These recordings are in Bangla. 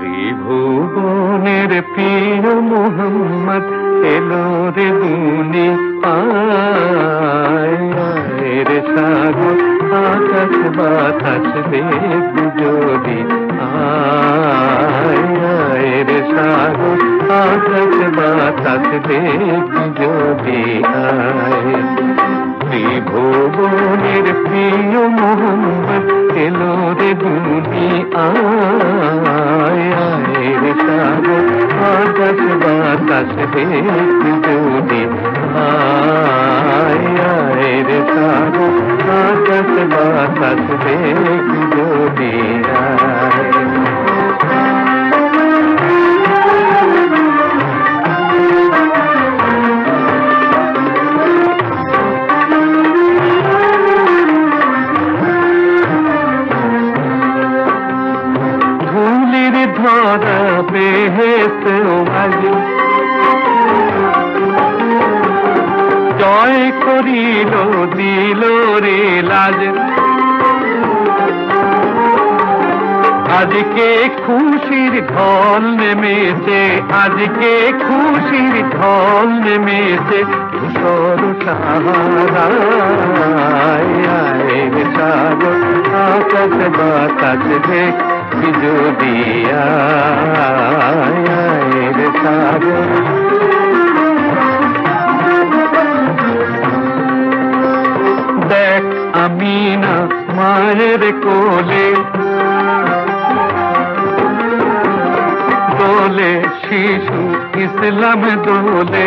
ত্রিভুবনের প্রিয় মোহাম্মদ এলো রে দুনিয়ায় রে সাগর আকাশ বাতাস দেখ যদি আয় রে সাগর আকাশ বাতাস দেখ যদি আয় ত্রিভুবনের প্রিয় মোহাম্মদ এলো রে দুনিয়ায় রে সাগর আকাশ বাতাস দেখ যদি আয় রে সাগর আকাশ বাতাস দেখ যদি আয় ধরা বেহেশত আজি জয় করিল দিল রে লাজ আজকে খুশির ঢল নেমেছে আজকে খুশির ঢল নেমেছে ধূসর সাহারায় সাগর আকাশ বাতাস দেখ যদি আয় সাগর দেখ আমিনা মায়ের কোলে দোলে শিশু ইসলাম দোলে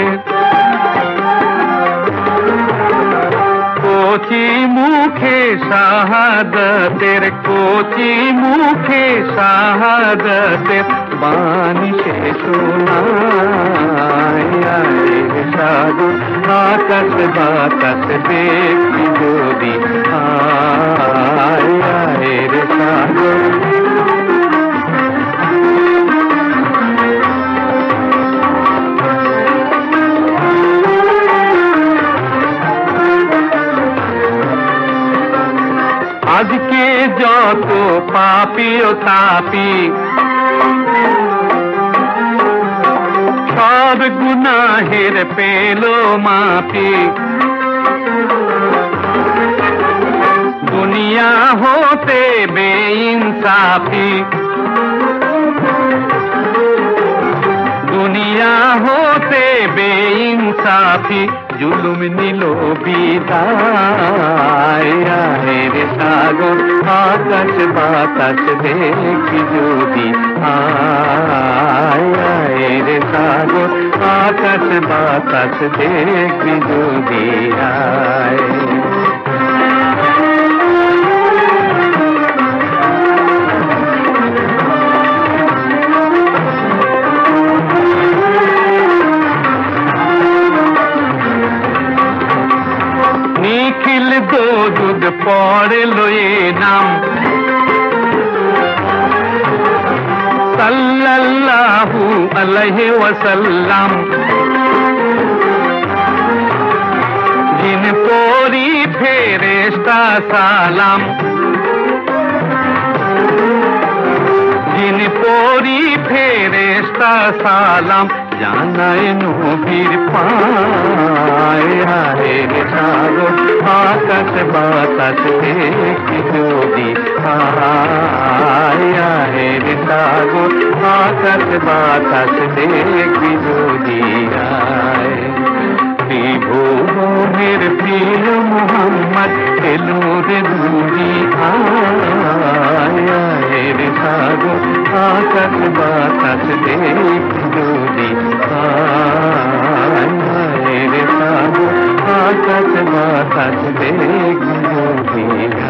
কোচি মুখে শাহাদাতের কোচি মুখে শাহাদাতের বাণী সে শোনায় সাগর আকাশ বাতাস দেখি যদি আয় রে সাগর আজকে যত পাপী ও তাপী সব গুনাহের পেল মাপি দুনিয়া হতে বেইনসাফি দুনিয়া হতে বেইনসাফি জুলুম নিল বিদায় রে সাগর আকাশ বাতাস দেখি যদি আয় রে সাগর আকাশ বাতাস দেখি যদি আয় নিখিল দরুদ পড়ে লয়ে নাম সাল্লাল্লাহু আলাইহি ওয়াসাল্লাম জিন পরি ফেরেশতা সালাম জিন পরি ফেরেশতা সালাম জানায় নবীর পায় রে সাগর আকাশ বাতাস দেখি যদি আয় রে সাগর আকাশ বাতাস দেখি যদি আয় ত্রিভুবনের প্রিয় মোহাম্মদ এলো রে দুনিয়ায় রে সাগর আকাশ বাতাস দেখি যদি আয় রে সাগর আকাশ বাতাস দেখি যদি